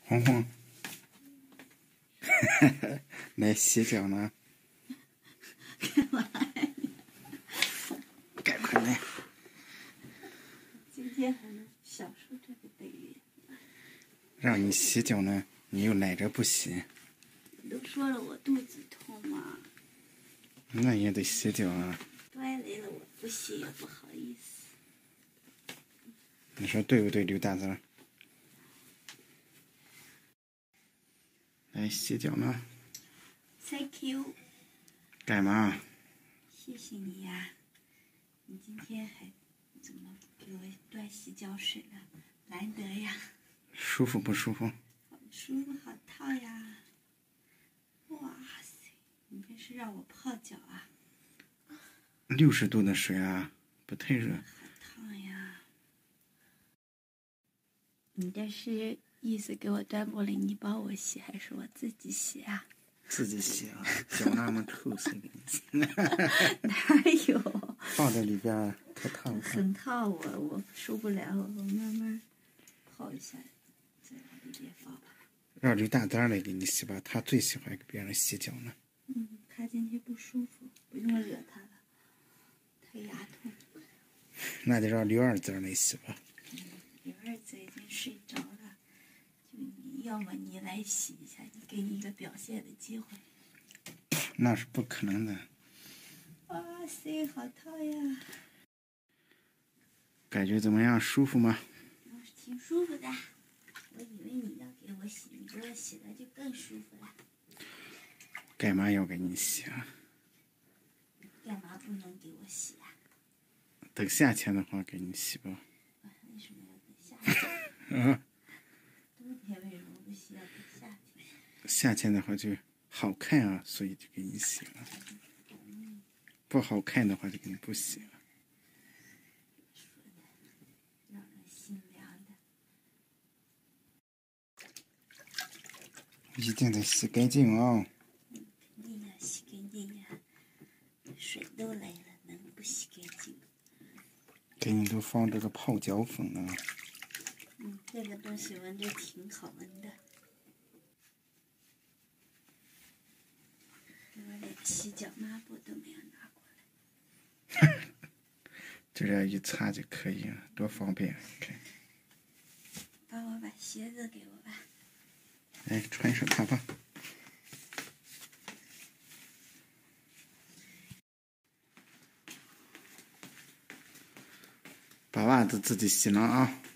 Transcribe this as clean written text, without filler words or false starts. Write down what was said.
红红，来洗脚呢。 干嘛呀？ 赶快来！ 今天还能享受这个待遇。 让你洗脚呢，你又赖着不洗。 你都说了我肚子痛嘛。 那也得洗脚啊。 乖累了，我不洗也不好意思。 你说对不对，刘大子？来洗脚呢。 Thank you。 干嘛？ 谢谢你呀。你今天还怎么给我端洗脚水了？难得呀。 舒服不舒服？ 好舒服，好烫呀！哇塞，你这是让我泡脚啊 ？60度的水啊，不太热。 好烫呀！你这是意思给我端过来，你帮我洗还是我自己洗啊？ 自己洗啊，脚那么臭，谁给你洗？ 哪有？ 放在里边太烫了。 很烫，我受不了，我慢慢泡一下，再往里边放吧。 让刘大丹来给你洗吧，他最喜欢给别人洗脚呢。 他今天不舒服，不用惹他了，他牙痛。 那得让刘二子来洗吧。 刘二子已经睡着了，就你要么你来洗一下，你给你一个表现的机会。 那是不可能的。 哇塞，好烫呀！ 感觉怎么样？舒服吗？ 挺舒服的。我以为你要给我洗，你给我洗了就更舒服了。 干嘛要给你洗啊？ 干嘛不能给我洗啊？ 等夏天的话给你洗吧。 为什么要等夏天？冬天为什么不洗？要等夏天？ 夏天的话就好看啊，所以就给你洗了。不好看的话就给你不洗了。 让人心凉的。 一定得洗干净啊！ 肯定要洗干净呀，水都来了，能不洗干净？ 给你都放这个泡脚粉呢。 这个东西闻着挺好闻的。我连洗脚抹布都没有拿过来。 这样一擦就可以了，多方便！看， 帮我把鞋子给我吧。 来，穿上它吧。把袜子自己洗了啊。